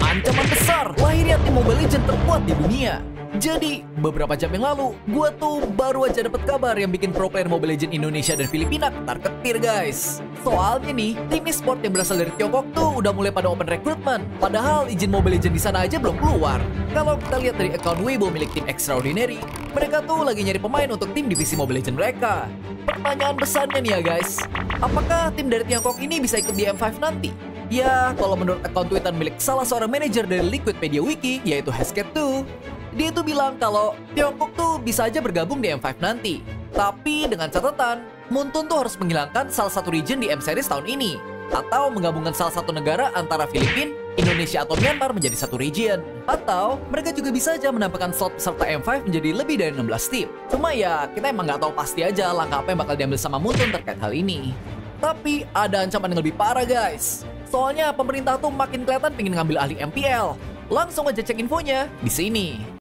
ancaman besar lahirnya tim Mobile Legends terkuat di dunia. Jadi, beberapa jam yang lalu, gua tuh baru aja dapat kabar yang bikin pro player Mobile Legends Indonesia dan Filipina ketar-ketir guys. Soalnya nih, tim e-sport yang berasal dari Tiongkok tuh udah mulai pada open recruitment. Padahal izin Mobile Legends di sana aja belum keluar. Kalau kita lihat dari account Weibo milik tim Extraordinary, mereka tuh lagi nyari pemain untuk tim divisi Mobile Legends mereka. Pertanyaan besarnya nih ya guys, apakah tim dari Tiongkok ini bisa ikut di M5 nanti? Ya, kalau menurut akun Twitter milik salah seorang manajer dari Liquidpedia Wiki, yaitu Hesket2, dia tuh bilang kalau Tiongkok tuh bisa aja bergabung di M5 nanti. Tapi dengan catatan, Moonton tuh harus menghilangkan salah satu region di M-Series tahun ini. Atau menggabungkan salah satu negara antara Filipina, Indonesia atau Myanmar menjadi satu region. Atau mereka juga bisa aja menampilkan slot peserta M5 menjadi lebih dari 16 tim. Cuma ya, kita emang nggak tahu pasti aja langkah apa yang bakal diambil sama Moonton terkait hal ini. Tapi ada ancaman yang lebih parah guys. Soalnya pemerintah tuh makin kelihatan pengen ngambil alih MPL. Langsung aja cek infonya di sini.